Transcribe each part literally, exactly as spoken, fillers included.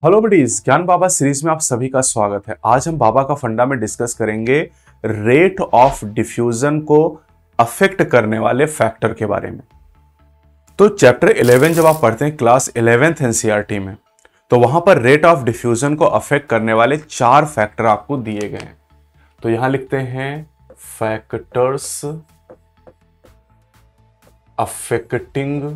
Hello buddies, ज्ञान बाबा series में आप सभी का स्वागत है। आज हम बाबा का फंडा में डिस्कस करेंगे रेट ऑफ डिफ्यूजन को अफेक्ट करने वाले फैक्टर के बारे में। तो चैप्टर इलेवन जब आप पढ़ते हैं क्लास इलेवेंथ एनसीईआरटी में, तो वहां पर रेट ऑफ डिफ्यूजन को अफेक्ट करने वाले चार फैक्टर आपको दिए गए हैं। तो यहां लिखते हैं factors affecting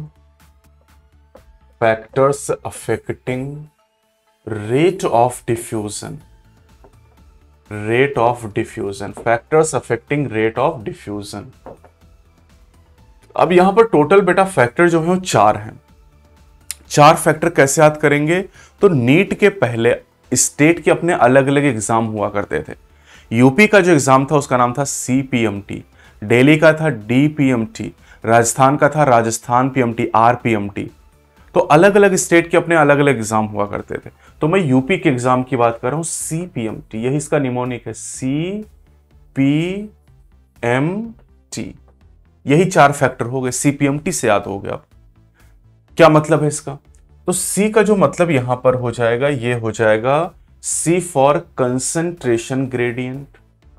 factors affecting rate of diffusion rate of diffusion factors affecting rate of diffusion. अब यहां पर टोटल बेटा फैक्टर जो है वो चार हैं। चार फैक्टर कैसे याद करेंगे? तो नीट के पहले स्टेट के अपने अलग अलग एग्जाम हुआ करते थे। यूपी का जो एग्जाम था उसका नाम था सीपीएमटी, दिल्ली का था डीपीएमटी, राजस्थान का था राजस्थान पीएमटी आरपीएमटी। तो अलग अलग स्टेट के अपने अलग अलग एग्जाम हुआ करते थे। तो मैं यूपी के एग्जाम की बात कर रहा हूं, सीपीएमटी, यही इसका निमोनिक है, सी पी एम टी। यही चार फैक्टर हो गए, सीपीएमटी से याद हो गया। क्या मतलब है इसका? तो सी का जो मतलब यहां पर हो जाएगा, ये हो जाएगा C for concentration gradient,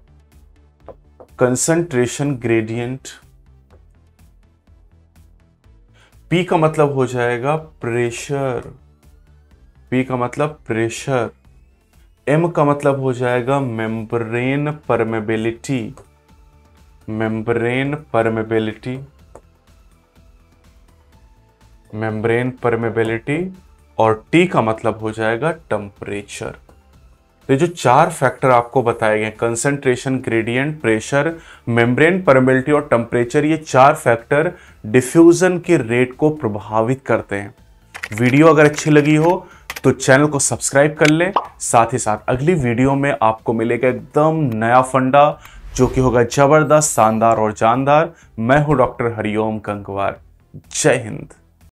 concentration gradient. P का मतलब हो जाएगा प्रेशर, पी का मतलब प्रेशर। एम का मतलब हो जाएगा membrane permeability, membrane permeability, membrane permeability. और टी का मतलब हो जाएगा टेम्परेचर। तो जो चार फैक्टर आपको बताए गए, concentration gradient, pressure, membrane permeability और टेम्परेचर, ये चार फैक्टर डिफ्यूजन के रेट को प्रभावित करते हैं। वीडियो अगर अच्छी लगी हो तो चैनल को सब्सक्राइब कर लें। साथ ही साथ अगली वीडियो में आपको मिलेगा एकदम नया फंडा जो कि होगा जबरदस्त, शानदार और जानदार। मैं हूं डॉक्टर हरिओम गंगवार। जय हिंद।